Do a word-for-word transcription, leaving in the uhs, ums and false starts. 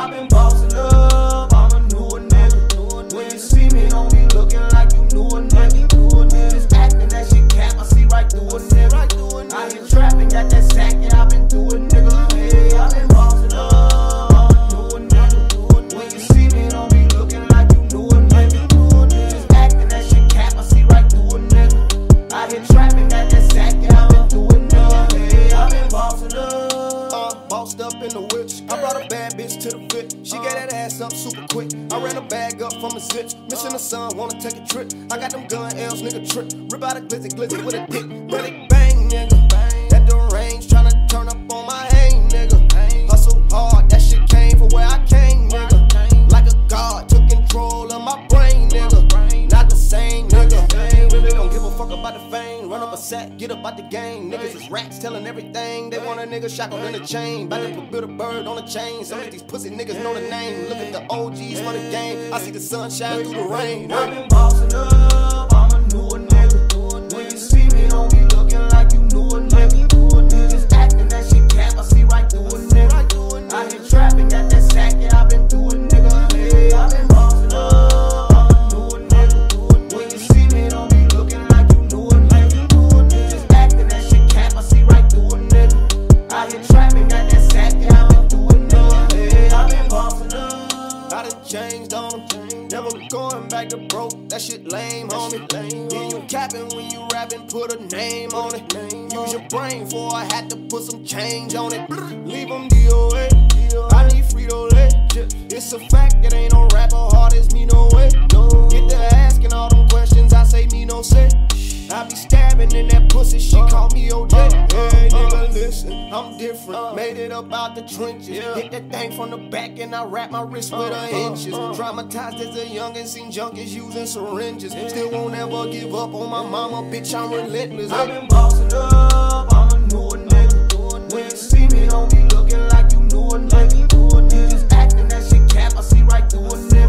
I've been bossing up, I'm a newer nigga. When you see me, don't be looking like you knew a nigga. Just acting that shit cap, I see right through a nigga. I been trapping, got that sack, yeah, I been through a nigga. Hey, I been bossing up, I'm a newer nigga. When you see me, don't be looking like you knew a nigga. Just acting that shit cap, I see right through a nigga. I been trapping, got that sack, yeah, I been through a nigga. Hey, I been bossing up. Bossed up in the whip. I brought a bad bitch to the fit. She got that ass up super quick. I ran a bag up from a zip. Missing the sun, wanna take a trip. I got them gun L's, nigga trip. Rip out a glizzy, glizzy with a dick. Let it bang, nigga. At the range, tryna turn up on my hang, nigga. Hustle hard, that shit came from where I came, nigga. Like a god, took control of my brain, nigga. Not the same, nigga. Really don't give a fuck about the fame. Run up a sack, get up out the game. Niggas is rats telling everything. They want a nigga shackled in a chain. About to put build a bird on a chain. Some of these pussy niggas know the name. Look at the O Gs for the game. I see the sun shine through the rain. I've been bossing up, I'm a newer nigga. When you see me, don't be looking like you knew a nigga. Just acting that shit cap, I see right through a nigga. I been trapping, got that sack, yeah, I been through a nigga. Hey, I been bossing up, I'm a newer nigga. When you see me, don't be looking like you knew a nigga. Just acting that shit cap, I see right through a nigga. I been trapping, got that sack, yeah, I been through a nigga. Hey, I been bossing up. I done changed on them. Never going back to broke. That shit lame, homie. Yeah, you capping when you rapping, put a name on it. Use your brain for I had to put some change on it. Leave them D O A. I need Frito-Lay. It's a fact, it ain't no rapper hard as me, no way. Get to asking all them questions, I say me no say. I be stabbing in that pussy, she call me O J. Hey, nigga, listen, I'm different. Made it up out the trenches. Hit that thing from the back and I wrap my wrist with her inches. Traumatized as a youngin', seen junkies using syringes. Still won't ever give up on my mama, bitch, I'm relentless. I've been bossing up, I'm a newer nigga. When you see me, don't be looking like you knew a nigga. Just acting that shit cap, I see right through a nigga.